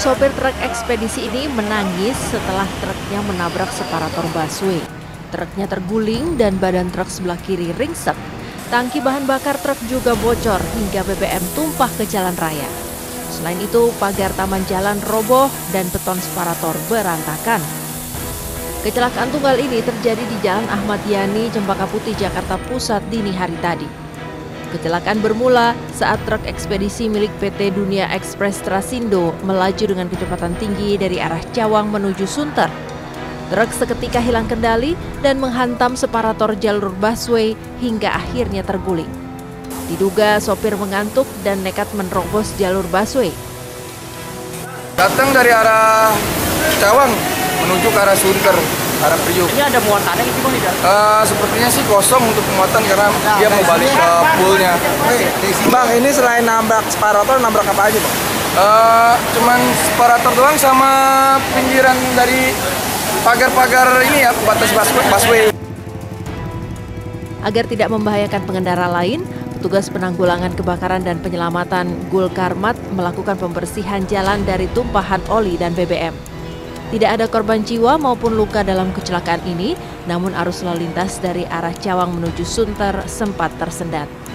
sopir truk ekspedisi ini menangis setelah truknya menabrak separator busway. Truknya terguling dan badan truk sebelah kiri ringsek. Tangki bahan bakar truk juga bocor hingga BBM tumpah ke jalan raya. Selain itu, pagar taman jalan roboh dan beton separator berantakan. Kecelakaan tunggal ini terjadi di Jalan Ahmad Yani, Cempaka Putih, Jakarta Pusat dini hari tadi. Kecelakaan bermula saat truk ekspedisi milik PT Dunia Express Trasindo melaju dengan kecepatan tinggi dari arah Cawang menuju Sunter. Truk seketika hilang kendali dan menghantam separator jalur busway hingga akhirnya terguling. Diduga sopir mengantuk dan nekat menerobos jalur busway. Datang dari arah Cawang menuju ke arah Sunter, arah Priuk. Ini ada muatannya gitu Bang? Sepertinya sih kosong untuk muatan karena dia mau balik ke poolnya. Bang, ini selain nabrak separator, nabrak apa aja Bang? Cuman separator doang sama pinggiran dari pagar-pagar ini ya, batas busway. Agar tidak membahayakan pengendara lain, petugas penanggulangan kebakaran dan penyelamatan Gulkarmat melakukan pembersihan jalan dari tumpahan oli dan BBM. Tidak ada korban jiwa maupun luka dalam kecelakaan ini, namun arus lalu lintas dari arah Cawang menuju Sunter sempat tersendat.